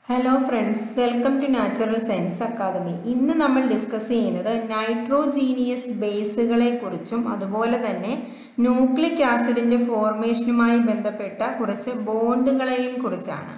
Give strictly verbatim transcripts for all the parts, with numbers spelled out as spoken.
Hello friends, welcome to natural science academy. ഇന്ന് നമ്മൾ discuss ചെയ്യുന്നത് നൈട്രോജീനിയസ് ബേസുകളെ കുറിച്ചും അതുപോലെ തന്നെ ന്യൂക്ലിക് ആസിഡിന്റെ ഫോർമേഷനുമായി ബന്ധപ്പെട്ട കുറച്ച് ബോണ്ടുകളെയും കുറിച്ചാണ്.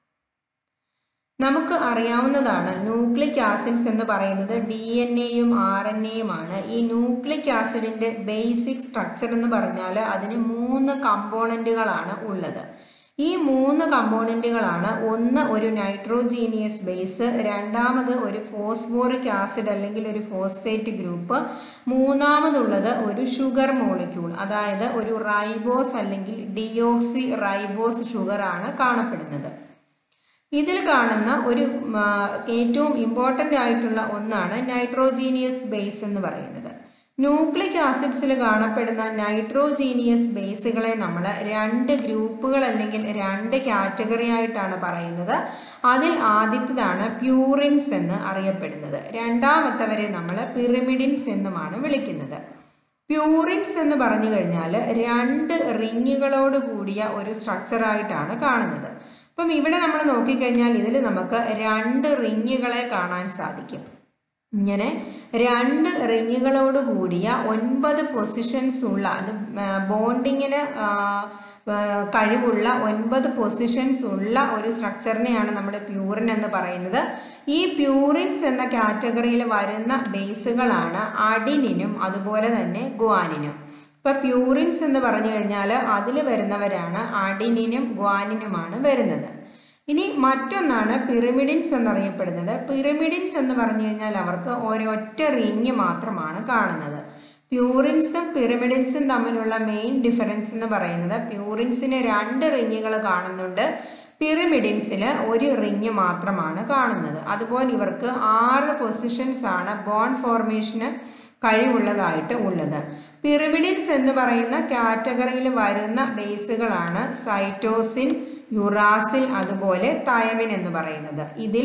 നമുക്ക് അറിയാവുന്നതാണ് ന്യൂക്ലിക് ആസിഡ്സ് എന്ന് പറയുന്നത് ഡി എൻ എയും ആർ എൻ എയുമാണ്. ഈ ന്യൂക്ലിക് ആസിഡിന്റെ ബേസിക് സ്ട്രക്ചർ എന്ന് പറഞ്ഞാൽ അതിന് മൂന്ന് കമ്പോണന്റുകളാണ് ഉള്ളത്. ഈ മൂന്ന് കമ്പോണന്റുകളാണ് ഒന്ന് ഒരു നൈട്രോജീനിയസ് ബേസ്, രണ്ടാമത് ഒരു ഫോസ്ഫോറിക് ആസിഡ് അല്ലെങ്കിൽ ഒരു ഫോസ്ഫേറ്റ് ഗ്രൂപ്പ്, മൂന്നാമതുള്ളത് ഒരു ഷുഗർ മോളിക്യൂൾ, അതായത് ഒരു റൈബോസ് അല്ലെങ്കിൽ ഡിയോക്സി റൈബോസ് ഷുഗർ ആണ് കാണപ്പെടുന്നത്. ഇതിൽ കാണുന്ന ഒരു ഏറ്റവും ഇമ്പോർട്ടൻ്റ് ആയിട്ടുള്ള ഒന്നാണ് നൈട്രോജീനിയസ് ബേസ് എന്ന് പറയുന്നത്. ന്യൂക്ലിക് ആസിഡ്സിൽ കാണപ്പെടുന്ന നൈട്രോജീനിയസ് ബേസുകളെ നമ്മൾ രണ്ട് ഗ്രൂപ്പുകൾ അല്ലെങ്കിൽ രണ്ട് കാറ്റഗറി ആയിട്ടാണ് പറയുന്നത്. അതിൽ ആദ്യത്തേതാണ് പ്യൂറിൻസ് എന്ന് അറിയപ്പെടുന്നത്. രണ്ടാമത്തവരെ നമ്മൾ പിറിമിഡിൻസ് എന്നുമാണ് വിളിക്കുന്നത്. പ്യൂറിൻസ് എന്ന് പറഞ്ഞു കഴിഞ്ഞാൽ രണ്ട് റിങ്ങുകളോട് കൂടിയ ഒരു സ്ട്രക്ചറായിട്ടാണ് കാണുന്നത്. അപ്പം ഇവിടെ നമ്മൾ നോക്കിക്കഴിഞ്ഞാൽ ഇതിൽ നമുക്ക് രണ്ട് റിങ്ങുകളെ കാണാൻ സാധിക്കും. ഇങ്ങനെ രണ്ട് റിങ്ങുകളോട് കൂടിയ ഒൻപത് പൊസിഷൻസ് ഉള്ള, അത് ബോണ്ടിങ്ങിന് കഴിവുള്ള ഒൻപത് പൊസിഷൻസ് ഉള്ള ഒരു സ്ട്രക്ചറിനെയാണ് നമ്മൾ പ്യൂറിൻ എന്ന് പറയുന്നത്. ഈ പ്യൂറിൻസ് എന്ന കാറ്റഗറിയിൽ വരുന്ന ബേസുകളാണ് അഡിനിനും അതുപോലെ തന്നെ ഗ്വാനിനും. ഇപ്പം പ്യൂറിൻസ് എന്ന് പറഞ്ഞു കഴിഞ്ഞാൽ അതിൽ വരുന്നവരാണ് അഡിനിനും ഗ്വാനിനുമാണ് വരുന്നത്. ഇനി മറ്റൊന്നാണ് പിറിമിഡിൻസ് എന്നറിയപ്പെടുന്നത്. പിറിമിഡിൻസ് എന്ന് പറഞ്ഞു കഴിഞ്ഞാൽ അവർക്ക് ഒരൊറ്റ റിങ് മാത്രമാണ് കാണുന്നത്. പ്യൂറിൻസും പിറിമിഡിൻസും തമ്മിലുള്ള മെയിൻ ഡിഫറൻസ് എന്ന് പറയുന്നത് പ്യൂറിൻസിന് രണ്ട് റിങ്ങുകൾ കാണുന്നുണ്ട്, പിറിമിഡിൻസിൽ ഒരു റിങ് മാത്രമാണ് കാണുന്നത്. അതുപോലെ ഇവർക്ക് ആറ് പൊസിഷൻസ് ആണ് ബോണ്ട് ഫോർമേഷന് കഴിവുള്ളതായിട്ട് ഉള്ളത്. പിറിമിഡിൻസ് എന്ന് പറയുന്ന കാറ്റഗറിയിൽ വരുന്ന ബേസുകളാണ് സൈറ്റോസിൻ, യുറാസിൽ അതുപോലെ തൈമിൻ എന്ന് പറയുന്നത്. ഇതിൽ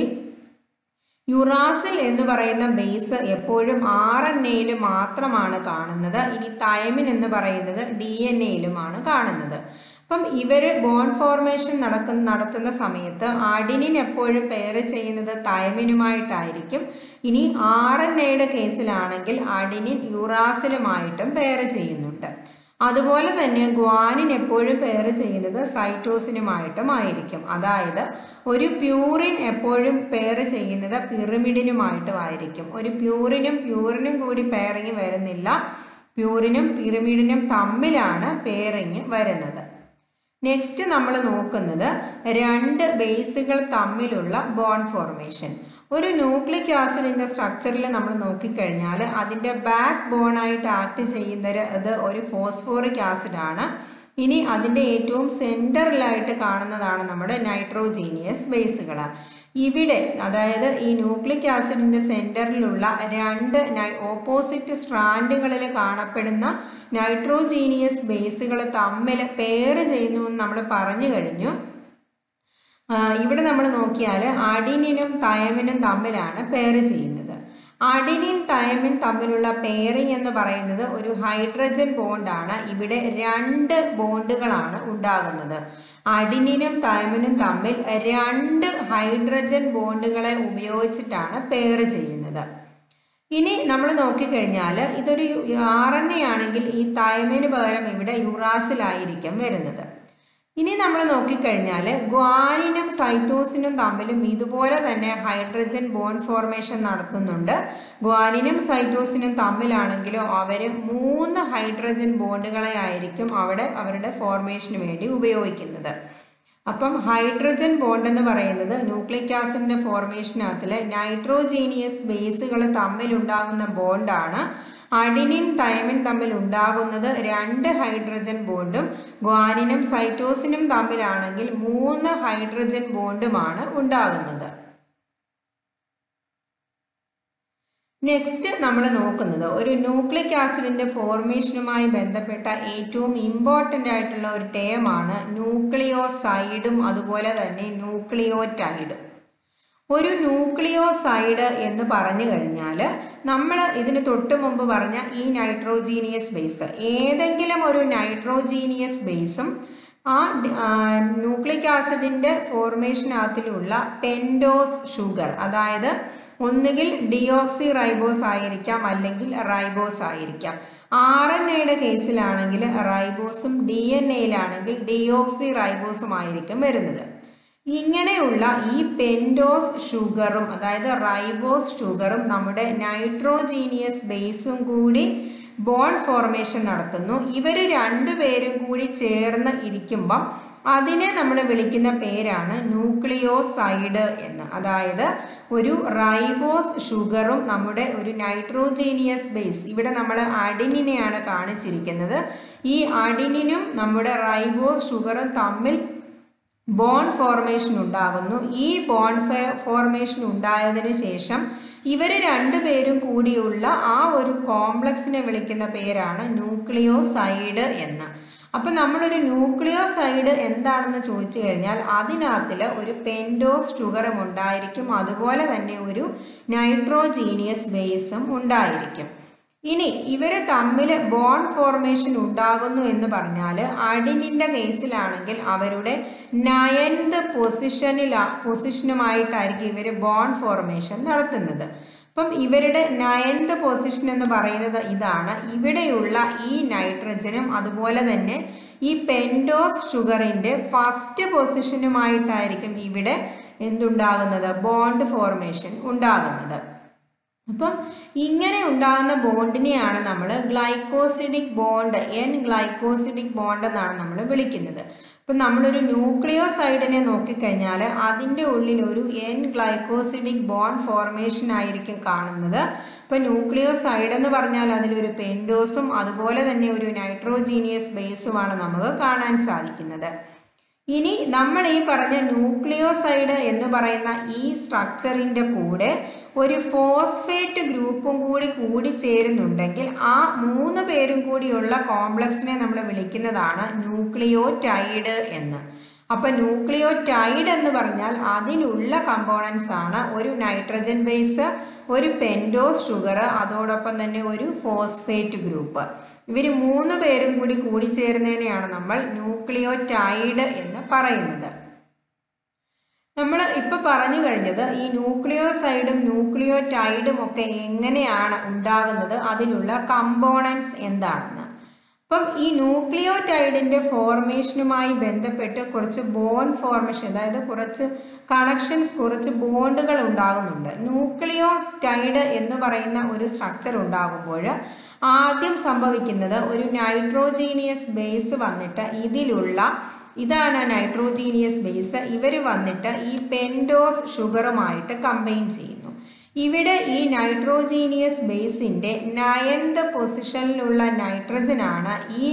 യുറാസിൽ എന്ന് പറയുന്ന ബേസ് എപ്പോഴും ആർ എൻ എയിൽ മാത്രമാണ് കാണുന്നത്. ഇനി തൈമിൻ എന്ന് പറയുന്നത് ഡി എൻ എയിലുമാണ് കാണുന്നത്. അപ്പം ഇവർ ബോണ്ട് ഫോർമേഷൻ നടക്കുന്ന നടത്തുന്ന സമയത്ത് അഡിനിൻ എപ്പോഴും പെയർ ചെയ്യുന്നത് തൈമിനുമായിട്ടായിരിക്കും. ഇനി ആർ എൻ എയുടെ കേസിലാണെങ്കിൽ അഡിനിൻ യുറാസിലുമായിട്ടും പെയർ ചെയ്യുന്നുണ്ട്. അതുപോലെ തന്നെ ഗ്വാനിൻ എപ്പോഴും പെയർ ചെയ്യുന്നത് സൈറ്റോസിനുമായിട്ടും ആയിരിക്കും. അതായത് ഒരു പ്യൂറിൻ എപ്പോഴും പെയർ ചെയ്യുന്നത് പിറിമിഡിനുമായിട്ടും ആയിരിക്കും. ഒരു പ്യൂറിനും പ്യൂറിനും കൂടി പെയറിങ് വരുന്നില്ല, പ്യൂറിനും പിറിമിഡിനും തമ്മിലാണ് പെയറിങ് വരുന്നത്. നെക്സ്റ്റ് നമ്മൾ നോക്കുന്നത് രണ്ട് ബേസുകൾ തമ്മിലുള്ള ബോണ്ട് ഫോർമേഷൻ. ഒരു ന്യൂക്ലിക് ആസിഡിൻ്റെ സ്ട്രക്ചറിൽ നമ്മൾ നോക്കിക്കഴിഞ്ഞാൽ അതിൻ്റെ ബാക്ക് ബോണായിട്ട് ആക്ട് ചെയ്യുന്നത് അത് ഒരു ഫോസ്ഫോറിക് ആസിഡാണ്. ഇനി അതിൻ്റെ ഏറ്റവും സെൻറ്ററിലായിട്ട് കാണുന്നതാണ് നമ്മുടെ നൈട്രോജീനിയസ് ബേസുകൾ. ഇവിടെ അതായത് ഈ ന്യൂക്ലിക് ആസിഡിൻ്റെ സെൻറ്ററിലുള്ള രണ്ട് ഓപ്പോസിറ്റ് സ്ട്രാൻഡുകളിൽ കാണപ്പെടുന്ന നൈട്രോജീനിയസ് ബേസുകൾ തമ്മിൽ പെയർ ചെയ്യുന്നു എന്ന് നമ്മൾ പറഞ്ഞു കഴിഞ്ഞു. ഇവിടെ നമ്മൾ നോക്കിയാൽ അഡിനിനും തൈമിനും തമ്മിലാണ് പെയർ ചെയ്യുന്നത്. അഡിനിൻ തൈമിൻ തമ്മിലുള്ള പെയറിംഗ് എന്ന് പറയുന്നത് ഒരു ഹൈഡ്രജൻ ബോണ്ടാണ്. ഇവിടെ രണ്ട് ബോണ്ടുകളാണ് ഉണ്ടാകുന്നത്. അഡിനിനും തൈമിനും തമ്മിൽ രണ്ട് ഹൈഡ്രജൻ ബോണ്ടുകളെ ഉപയോഗിച്ചിട്ടാണ് പെയർ ചെയ്യുന്നത്. ഇനി നമ്മൾ നോക്കിക്കഴിഞ്ഞാൽ ഇതൊരു ആർ എൻ എ ആണെങ്കിൽ ഈ തൈമിന് പകരം ഇവിടെ യുറാസിലായിരിക്കും വരുന്നത്. ഇനി നമ്മൾ നോക്കിക്കഴിഞ്ഞാൽ ഗ്വാനിനും സൈറ്റോസിനും തമ്മിലും ഇതുപോലെ തന്നെ ഹൈഡ്രജൻ ബോണ്ട് ഫോർമേഷൻ നടത്തുന്നുണ്ട്. ഗ്വാനിനും സൈറ്റോസിനും തമ്മിലാണെങ്കിലും അവർ മൂന്ന് ഹൈഡ്രജൻ ബോണ്ടുകളെ ആയിരിക്കും അവിടെ അവരുടെ ഫോർമേഷന് വേണ്ടി ഉപയോഗിക്കുന്നത്. അപ്പം ഹൈഡ്രജൻ ബോണ്ട് എന്ന് പറയുന്നത് ന്യൂക്ലിക് ആസിഡിൻ്റെ ഫോർമേഷനകത്തിൽ നൈട്രോജീനിയസ് ബേസുകൾ തമ്മിലുണ്ടാകുന്ന ബോണ്ടാണ്. അഡിനിൻ തൈമിൻ തമ്മിൽ ഉണ്ടാകുന്നത് രണ്ട് ഹൈഡ്രജൻ ബോണ്ടും ഗ്വാനിനും സൈറ്റോസിനും തമ്മിലാണെങ്കിൽ മൂന്ന് ഹൈഡ്രജൻ ബോണ്ടുമാണ് ഉണ്ടാകുന്നത്. നെക്സ്റ്റ് നമ്മൾ നോക്കുന്നത് ഒരു ന്യൂക്ലിക് ആസിഡിൻ്റെ ഫോർമേഷനുമായി ബന്ധപ്പെട്ട ഏറ്റവും ഇമ്പോർട്ടൻ്റ് ആയിട്ടുള്ള ഒരു ടേമാണ് ന്യൂക്ലിയോസൈഡും അതുപോലെ തന്നെ ന്യൂക്ലിയോടൈഡും. ഒരു ന്യൂക്ലിയോസൈഡ് എന്ന് പറഞ്ഞു കഴിഞ്ഞാൽ നമ്മൾ ഇതിന് തൊട്ട് മുമ്പ് പറഞ്ഞ ഈ നൈട്രോജീനിയസ് ബേസ് ഏതെങ്കിലും ഒരു നൈട്രോജീനിയസ് ബേസും ആ ന്യൂക്ലിക് ആസിഡിൻ്റെ ഫോർമേഷനകത്തിലുള്ള പെൻഡോസ് ഷുഗർ, അതായത് ഒന്നുകിൽ ഡിയോക്സി റൈബോസ് ആയിരിക്കാം അല്ലെങ്കിൽ റൈബോസ് ആയിരിക്കാം. ആർ എൻ എയുടെ കേസിലാണെങ്കിൽ റൈബോസും ഡി എൻ എയിലാണെങ്കിൽ ഡിയോക്സി റൈബോസും ആയിരിക്കും വരുന്നത്. ഇങ്ങനെയുള്ള ഈ പെൻഡോസ് ഷുഗറും അതായത് റൈബോസ് ഷുഗറും നമ്മുടെ നൈട്രോജീനിയസ് ബേസും കൂടി ബോണ്ട് ഫോർമേഷൻ നടത്തുന്നു. ഇവർ രണ്ടുപേരും കൂടി ചേർന്ന് ഇരിക്കുമ്പം അതിനെ നമ്മൾ വിളിക്കുന്ന പേരാണ് ന്യൂക്ലിയോസൈഡ് എന്ന്. അതായത് ഒരു റൈബോസ് ഷുഗറും നമ്മുടെ ഒരു നൈട്രോജീനിയസ് ബേസ്, ഇവിടെ നമ്മൾ അഡിനിനെയാണ് കാണിച്ചിരിക്കുന്നത്, ഈ അഡിനിനും നമ്മുടെ റൈബോസ് ഷുഗറും തമ്മിൽ ബോണ്ട് ഫോർമേഷൻ ഉണ്ടാകുന്നു. ഈ ബോണ്ട് ഫോർമേഷൻ ഉണ്ടായതിനു ശേഷം ഇവർ രണ്ടുപേരും കൂടിയുള്ള ആ ഒരു കോംപ്ലക്സിനെ വിളിക്കുന്ന പേരാണ് ന്യൂക്ലിയോസൈഡ് എന്ന്. അപ്പം നമ്മളൊരു ന്യൂക്ലിയോസൈഡ് എന്താണെന്ന് ചോദിച്ചു കഴിഞ്ഞാൽ അതിനകത്തിൽ ഒരു പെൻഡോസ് ഷുഗറും ഉണ്ടായിരിക്കും, അതുപോലെ തന്നെ ഒരു നൈട്രോജീനിയസ് ബേസും ഉണ്ടായിരിക്കും. ഇനി ഇവർ തമ്മിൽ ബോണ്ട് ഫോർമേഷൻ ഉണ്ടാകുന്നു എന്ന് പറഞ്ഞാൽ അഡിനിൻ്റെ കേസിലാണെങ്കിൽ അവരുടെ നയൻത് പൊസിഷനിൽ പൊസിഷനുമായിട്ടായിരിക്കും ഇവർ ബോണ്ട് ഫോർമേഷൻ നടത്തുന്നത്. അപ്പം ഇവരുടെ നയൻത് പൊസിഷൻ എന്ന് പറയുന്നത് ഇതാണ്. ഇവിടെയുള്ള ഈ നൈട്രജനും അതുപോലെ തന്നെ ഈ പെൻഡോസ് ഷുഗറിൻ്റെ ഫസ്റ്റ് പൊസിഷനുമായിട്ടായിരിക്കും ഇവിടെ എന്തുണ്ടാകുന്നത്, ബോണ്ട് ഫോർമേഷൻ ഉണ്ടാകുന്നത്. അപ്പം ഇങ്ങനെ ഉണ്ടാകുന്ന ബോണ്ടിനെയാണ് നമ്മൾ glycosidic bond, N glycosidic bond എന്നാണ് നമ്മൾ വിളിക്കുന്നത്. അപ്പം നമ്മളൊരു ന്യൂക്ലിയോസൈഡിനെ നോക്കിക്കഴിഞ്ഞാൽ അതിൻ്റെ ഉള്ളിൽ ഒരു എൻ ഗ്ലൈക്കോസിഡിക് ബോണ്ട് ഫോർമേഷൻ ആയിരിക്കും കാണുന്നത്. ഇപ്പം ന്യൂക്ലിയോസൈഡ് എന്ന് പറഞ്ഞാൽ അതിലൊരു പെൻഡോസും അതുപോലെ തന്നെ ഒരു നൈട്രോജീനിയസ് ബേസുമാണ് നമുക്ക് കാണാൻ സാധിക്കുന്നത്. ഇനി നമ്മൾ ഈ പറഞ്ഞ ന്യൂക്ലിയോസൈഡ് എന്ന് പറയുന്ന ഈ സ്ട്രക്ചറിൻ്റെ കൂടെ ഒരു ഫോസ്ഫേറ്റ് ഗ്രൂപ്പും കൂടി കൂടി ചേരുന്നുണ്ടെങ്കിൽ ആ മൂന്ന് പേരും കൂടിയുള്ള കോംപ്ലക്സിനെ നമ്മൾ വിളിക്കുന്നതാണ് ന്യൂക്ലിയോടൈഡ് എന്ന്. അപ്പം ന്യൂക്ലിയോടൈഡ് എന്ന് പറഞ്ഞാൽ അതിലുള്ള കമ്പോണൻസ് ആണ് ഒരു നൈട്രജൻ ബേസ്, ഒരു പെൻഡോസ് ഷുഗർ, അതോടൊപ്പം തന്നെ ഒരു ഫോസ്ഫേറ്റ് ഗ്രൂപ്പ്. ഇവർ മൂന്ന് പേരും കൂടി കൂടിച്ചേരുന്നതിനെയാണ് നമ്മൾ ന്യൂക്ലിയോടൈഡ് എന്ന് പറയുന്നത്. നമ്മൾ ഇപ്പോൾ പറഞ്ഞു കഴിഞ്ഞത് ഈ ന്യൂക്ലിയോസൈഡും ന്യൂക്ലിയോടൈഡും ഒക്കെ എങ്ങനെയാണ് ഉണ്ടാകുന്നത്, അതിലുള്ള കമ്പോണൻസ് എന്താണെന്ന്. അപ്പം ഈ ന്യൂക്ലിയോടൈഡിൻ്റെ ഫോർമേഷനുമായി ബന്ധപ്പെട്ട് കുറച്ച് ബോണ്ട് ഫോർമേഷൻ, അതായത് കുറച്ച് കണക്ഷൻസ്, കുറച്ച് ബോണ്ടുകൾ ഉണ്ടാകുന്നുണ്ട്. ന്യൂക്ലിയോടൈഡ് എന്ന് പറയുന്ന ഒരു സ്ട്രക്ചർ ഉണ്ടാകുമ്പോൾ ആദ്യം സംഭവിക്കുന്നത് ഒരു നൈട്രോജീനിയസ് ബേസ് വന്നിട്ട് ഇതിലുള്ള ഇതാണ് നൈട്രോജീനിയസ് ബേസ്, ഇവർ വന്നിട്ട് ഈ പെൻഡോസ് ഷുഗറുമായിട്ട് കമ്പൈൻ ചെയ്യുന്നു. ഇവിടെ ഈ നൈട്രോജീനിയസ് ബേസിൻ്റെ നയൻത് പൊസിഷനിലുള്ള നൈട്രജനാണ് ഈ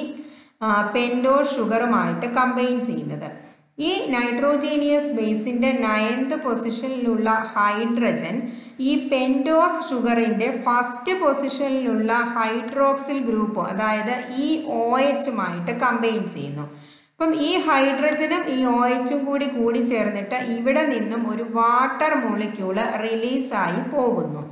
പെൻഡോസ് ഷുഗറുമായിട്ട് കമ്പൈൻ ചെയ്യുന്നത്. ഈ നൈട്രോജീനിയസ് ബേസിൻ്റെ നയൻത് പൊസിഷനിലുള്ള ഹൈഡ്രജൻ ഈ പെൻഡോസ് ഷുഗറിൻ്റെ ഫസ്റ്റ് പൊസിഷനിലുള്ള ഹൈഡ്രോക്സിൽ ഗ്രൂപ്പ്, അതായത് ഈ ഒ എച്ചുമായിട്ട് കമ്പൈൻ ചെയ്യുന്നു. അപ്പം ഈ ഹൈഡ്രജനും ഈ ഒ എച്ചും കൂടി കൂടി ചേർന്നിട്ട് ഇവിടെ നിന്നും ഒരു വാട്ടർ മോളിക്യൂള് റിലീസായി പോകുന്നു.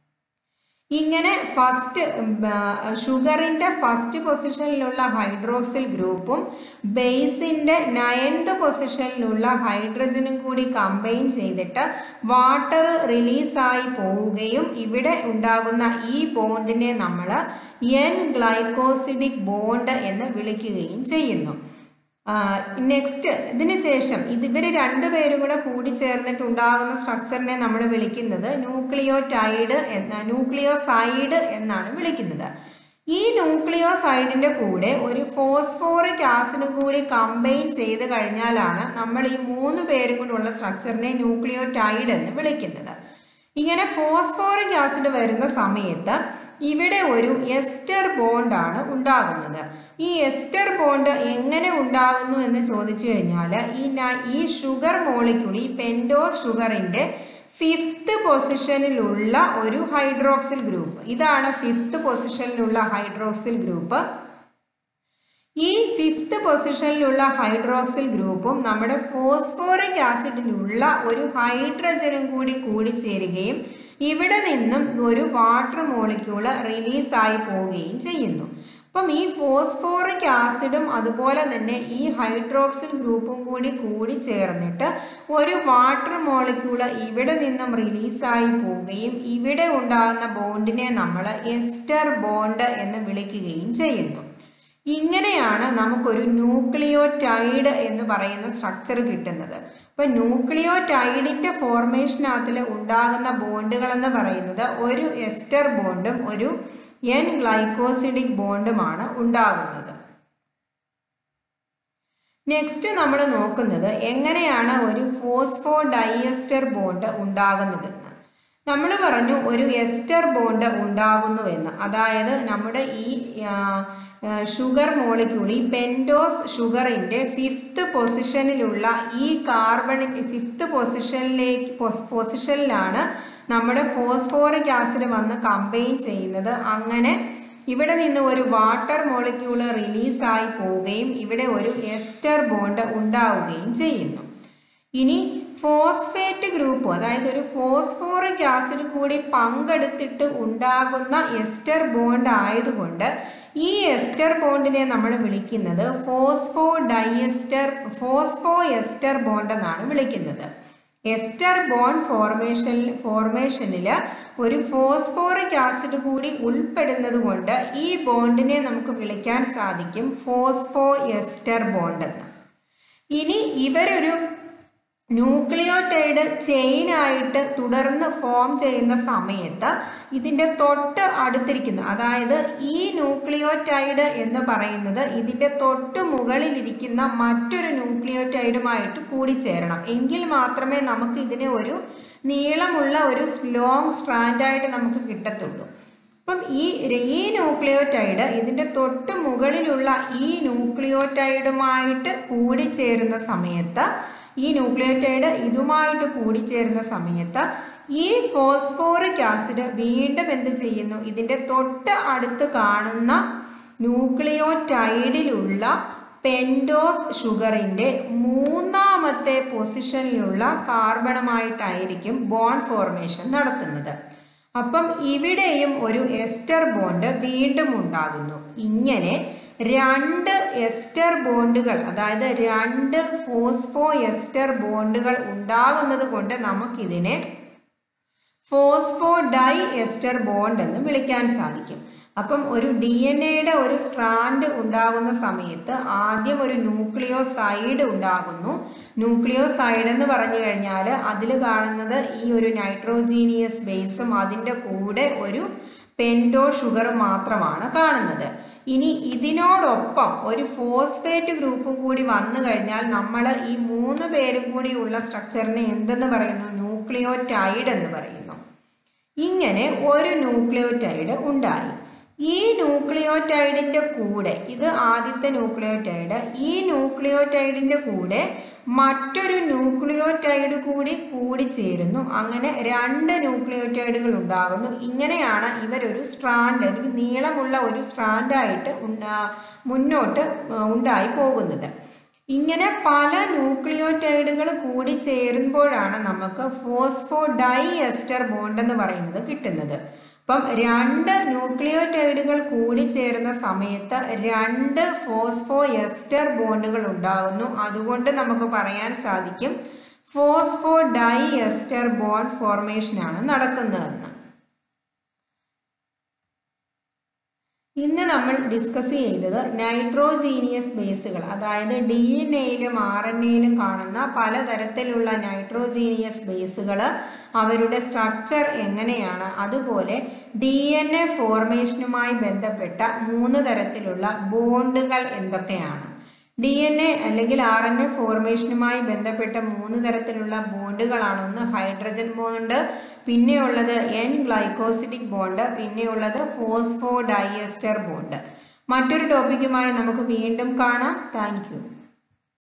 ഇങ്ങനെ ഫസ്റ്റ് ഷുഗറിൻ്റെ ഫസ്റ്റ് പൊസിഷനിലുള്ള ഹൈഡ്രോക്സിൽ ഗ്രൂപ്പും ബേസിൻ്റെ നയൻത് പൊസിഷനിലുള്ള ഹൈഡ്രജനും കൂടി കമ്പൈൻ ചെയ്തിട്ട് വാട്ടർ റിലീസായി പോവുകയും ഇവിടെ ഉണ്ടാകുന്ന ഈ ബോണ്ടിനെ നമ്മൾ എൻ ഗ്ലൈക്കോസിഡിക് ബോണ്ട് എന്ന് വിളിക്കുകയും ചെയ്യുന്നു. നെക്സ്റ്റ് ഇതിന് ശേഷം ഇത് ഇവർ രണ്ടുപേരും കൂടെ കൂടിച്ചേർന്നിട്ടുണ്ടാകുന്ന സ്ട്രക്ചറിനെ നമ്മൾ വിളിക്കുന്നത് ന്യൂക്ലിയോടൈഡ് എന്ന ന്യൂക്ലിയോസൈഡ് എന്നാണ് വിളിക്കുന്നത്. ഈ ന്യൂക്ലിയോസൈഡിൻ്റെ കൂടെ ഒരു ഫോസ്ഫോറിക് ആസിഡും കൂടി കമ്പൈൻ ചെയ്ത് കഴിഞ്ഞാലാണ് നമ്മൾ ഈ മൂന്ന് പേരും കൂടെയുള്ള സ്ട്രക്ചറിനെ ന്യൂക്ലിയോടൈഡ് എന്ന് വിളിക്കുന്നത്. ഇങ്ങനെ ഫോസ്ഫോറിക് ആസിഡ് വരുന്ന സമയത്ത് ഇവിടെ ഒരു എസ്റ്റർ ബോണ്ടാണ് ഉണ്ടാകുന്നത്. ഈ എസ്റ്റർ ബോണ്ട് എങ്ങനെ ഉണ്ടാകുന്നു എന്ന് ചോദിച്ചു കഴിഞ്ഞാൽ ഈ ഈ ഷുഗർ മോളിക്യൂൾ, ഈ പെൻഡോസ് ഷുഗറിൻ്റെ ഫിഫ്ത്ത് പൊസിഷനിലുള്ള ഒരു ഹൈഡ്രോക്സിൽ ഗ്രൂപ്പ്, ഇതാണ് ഫിഫ്ത്ത് പൊസിഷനിലുള്ള ഹൈഡ്രോക്സിൽ ഗ്രൂപ്പ്. ഈ ഫിഫ്ത്ത് പൊസിഷനിലുള്ള ഹൈഡ്രോക്സിൽ ഗ്രൂപ്പും നമ്മുടെ ഫോസ്ഫോറിക് ആസിഡിലുള്ള ഒരു ഹൈഡ്രജനും കൂടി കൂടിച്ചേരുകയും ഇവിടെ നിന്നും ഒരു വാട്ടർ മോളിക്യൂള് റിലീസായി പോവുകയും ചെയ്യുന്നു. അപ്പം ഈ ഫോസ്ഫോറിക് ആസിഡും അതുപോലെ തന്നെ ഈ ഹൈഡ്രോക്സിൽ ഗ്രൂപ്പും കൂടി കൂടി ചേർന്നിട്ട് ഒരു വാട്ടർ മോളിക്യൂള് ഇവിടെ നിന്നും റിലീസായി പോവുകയും ഇവിടെ ഉണ്ടാകുന്ന ബോണ്ടിനെ നമ്മൾ എസ്റ്റർ ബോണ്ട് എന്ന് വിളിക്കുകയും ചെയ്യുന്നു. ഇങ്ങനെയാണ് നമുക്കൊരു ന്യൂക്ലിയോടൈഡ് എന്ന് പറയുന്ന സ്ട്രക്ചർ കിട്ടുന്നത്. അപ്പൊ ന്യൂക്ലിയോടൈഡിന്റെ ഫോർമേഷനകത്തിൽ ഉണ്ടാകുന്ന ബോണ്ടുകൾ എന്ന് പറയുന്നത് ഒരു എസ്റ്റർ ബോണ്ടും ഒരു എൻ ഗ്ലൈക്കോസിഡിക് ബോണ്ടുമാണ് ഉണ്ടാകുന്നത്. നെക്സ്റ്റ് നമ്മൾ നോക്കുന്നത് എങ്ങനെയാണ് ഒരു ഫോസ്ഫോ ഡൈഎസ്റ്റർ ബോണ്ട് ഉണ്ടാകുന്നതെന്ന്. നമ്മൾ പറഞ്ഞു ഒരു എസ്റ്റർ ബോണ്ട് ഉണ്ടാകുന്നുവെന്ന്. അതായത് നമ്മുടെ ഈ ഷുഗർ മോളിക്യൂൾ, ഈ പെൻഡോസ് ഷുഗറിന്റെ ഫിഫ്ത്ത് പൊസിഷനിലുള്ള ഈ കാർബണിന്റെ ഫിഫ്ത്ത് പൊസിഷനിലേക്ക് പൊസിഷനിലാണ് നമ്മുടെ ഫോസ്ഫോറിക് ആസിഡ് വന്ന് കമ്പൈൻ ചെയ്യുന്നത്. അങ്ങനെ ഇവിടെ നിന്ന് ഒരു വാട്ടർ മോളിക്യൂള് റിലീസായി പോവുകയും ഇവിടെ ഒരു എസ്റ്റർ ബോണ്ട് ഉണ്ടാവുകയും ചെയ്യുന്നു. ഇനി ഫോസ്ഫേറ്റ് ഗ്രൂപ്പ്, അതായത് ഒരു ഫോസ്ഫോറിക് ആസിഡ് കൂടി പങ്കെടുത്തിട്ട് ഉണ്ടാകുന്ന എസ്റ്റർ ബോണ്ട് ആയതുകൊണ്ട് ഈ എസ്റ്റർ ബോണ്ടിനെ നമ്മൾ വിളിക്കുന്നത് phospho diester phospho ester bond എന്നാണ് വിളിക്കുന്നത്. എസ്റ്റർ ബോണ്ട് ഫോർമേഷൻ ഫോർമേഷനിൽ ഒരു ഫോസ്ഫോറിക് ആസിഡ് കൂടി ഉൾപ്പെടുന്നത് കൊണ്ട് ഈ ബോണ്ടിനെ നമുക്ക് വിളിക്കാൻ സാധിക്കും ഫോസ്ഫോ എസ്റ്റർ ബോണ്ട് എന്ന്. ഇനി ഇവരൊരു ന്യൂക്ലിയോടൈഡ് ചെയിൻ ആയിട്ട് തുടർന്ന് ഫോം ചെയ്യുന്ന സമയത്ത് ഇതിൻ്റെ തൊട്ട് അടുത്തിരിക്കുന്ന, അതായത് ഈ ന്യൂക്ലിയോടൈഡ് എന്ന് പറയുന്നത് ഇതിൻ്റെ തൊട്ട് മുകളിലിരിക്കുന്ന മറ്റൊരു ന്യൂക്ലിയോടൈഡുമായിട്ട് കൂടിച്ചേരണം. എങ്കിൽ മാത്രമേ നമുക്ക് ഇതിനെ ഒരു നീളമുള്ള ഒരു ലോങ് സ്ട്രാൻഡായിട്ട് നമുക്ക് കിട്ടത്തുള്ളൂ. അപ്പം ഈ ഈ ന്യൂക്ലിയോടൈഡ് ഇതിൻ്റെ തൊട്ട് മുകളിലുള്ള ഈ ന്യൂക്ലിയോടൈഡുമായിട്ട് കൂടിച്ചേരുന്ന സമയത്ത് ഈ ന്യൂക്ലിയോടൈഡ് ഇതുമായിട്ട് കൂടിച്ചേരുന്ന സമയത്ത് ഈ ഫോസ്ഫോറിക് ആസിഡ് വീണ്ടും എന്ത് ചെയ്യുന്നു, ഇതിൻ്റെ തൊട്ട് അടുത്ത് കാണുന്ന ന്യൂക്ലിയോടൈഡിലുള്ള പെൻഡോസ് ഷുഗറിൻ്റെ മൂന്നാമത്തെ പൊസിഷനിലുള്ള കാർബണുമായിട്ടായിരിക്കും ബോണ്ട് ഫോർമേഷൻ നടത്തുന്നത്. അപ്പം ഇവിടെയും ഒരു എസ്റ്റർ ബോണ്ട് വീണ്ടും ഉണ്ടാകുന്നു. ഇങ്ങനെ രണ്ട് എസ്റ്റർ ബോണ്ടുകൾ, അതായത് രണ്ട് ഫോസ്ഫോ എസ്റ്റർ ബോണ്ടുകൾ ഉണ്ടാകുന്നത് കൊണ്ട് നമുക്കിതിനെ ഫോസ്ഫോ ഡൈ എസ്റ്റർ ബോണ്ട് എന്ന് വിളിക്കാൻ സാധിക്കും. അപ്പം ഒരു ഡി എൻ എയുടെ ഒരു സ്ട്രാൻഡ് ഉണ്ടാകുന്ന സമയത്ത് ആദ്യം ഒരു ന്യൂക്ലിയോസൈഡ് ഉണ്ടാകുന്നു. ന്യൂക്ലിയോസൈഡ് എന്ന് പറഞ്ഞു കഴിഞ്ഞാൽ അതിൽ കാണുന്നത് ഈ ഒരു നൈട്രോജീനിയസ് ബേസും അതിൻ്റെ കൂടെ ഒരു പെൻഡോ ഷുഗർ മാത്രമാണ് കാണുന്നത്. ഇനി ഇതിനോടൊപ്പം ഒരു ഫോസ്ഫേറ്റ് ഗ്രൂപ്പും കൂടി വന്നു കഴിഞ്ഞാൽ നമ്മൾ ഈ മൂന്ന് പേരും കൂടി ഉള്ള സ്ട്രക്ചറിനെ എന്തെന്ന് പറയുന്നു, ന്യൂക്ലിയോടൈഡ് എന്ന് പറയുന്നു. ഇങ്ങനെ ഒരു ന്യൂക്ലിയോടൈഡ് ഉണ്ടായി. ഈ ന്യൂക്ലിയോടൈഡിൻ്റെ കൂടെ, ഇത് ആദ്യത്തെ ന്യൂക്ലിയോടൈഡ്, ഈ ന്യൂക്ലിയോടൈഡിൻ്റെ കൂടെ മറ്റൊരു ന്യൂക്ലിയോടൈഡ് കൂടി കൂടിച്ചേരുന്നു. അങ്ങനെ രണ്ട് ന്യൂക്ലിയോടൈഡുകൾ ഉണ്ടാകുന്നു. ഇങ്ങനെയാണ് ഇവരൊരു സ്ട്രാൻഡ്, ഒരു നീളമുള്ള ഒരു സ്ട്രാൻഡായിട്ട് മുന്നോട്ട് ഉണ്ടായി പോകുന്നത്. ഇങ്ങനെ പല ന്യൂക്ലിയോടൈഡുകൾ കൂടി ചേരുമ്പോഴാണ് നമുക്ക് ഫോസ്ഫോ ഡൈ എസ്റ്റർ ബോണ്ട് എന്ന് പറയുന്നത് കിട്ടുന്നത്. അപ്പം രണ്ട് ന്യൂക്ലിയോടൈഡുകൾ കൂടി ചേരുന്ന സമയത്ത് രണ്ട് ഫോസ്ഫോ എസ്റ്റർ ബോണ്ടുകൾ ഉണ്ടാകുന്നു. അതുകൊണ്ട് നമുക്ക് പറയാൻ സാധിക്കും ഫോസ്ഫോ ഡൈ എസ്റ്റർ ബോണ്ട് ഫോർമേഷനാണ് നടക്കുന്നതെന്ന്. ഇന്ന് നമ്മൾ ഡിസ്കസ് ചെയ്തത് നൈട്രോജീനിയസ് ബേസുകൾ, അതായത് ഡി എൻ എയിലും ആർ എൻ എയിലും കാണുന്ന പലതരത്തിലുള്ള നൈട്രോജീനിയസ് ബേസുകൾ, അവരുടെ സ്ട്രക്ചർ എങ്ങനെയാണ്, അതുപോലെ ഡി എൻ എ ഫോർമേഷനുമായി ബന്ധപ്പെട്ട മൂന്ന് തരത്തിലുള്ള ബോണ്ടുകൾ എന്തൊക്കെയാണ്. ഡി എൻ എ അല്ലെങ്കിൽ ആർ എൻ എ ഫോർമേഷനുമായി ബന്ധപ്പെട്ട മൂന്ന് തരത്തിലുള്ള ബോണ്ടുകളാണ്. ഒന്ന് ഹൈഡ്രജൻ ബോണ്ട്, പിന്നെയുള്ളത് എൻ ഗ്ലൈക്കോസിഡിക് ബോണ്ട്, പിന്നെയുള്ളത് ഫോസ്ഫോ ഡൈഎസ്റ്റർ ബോണ്ട്. മറ്റൊരു ടോപ്പിക്കുമായി നമുക്ക് വീണ്ടും കാണാം. Thank U.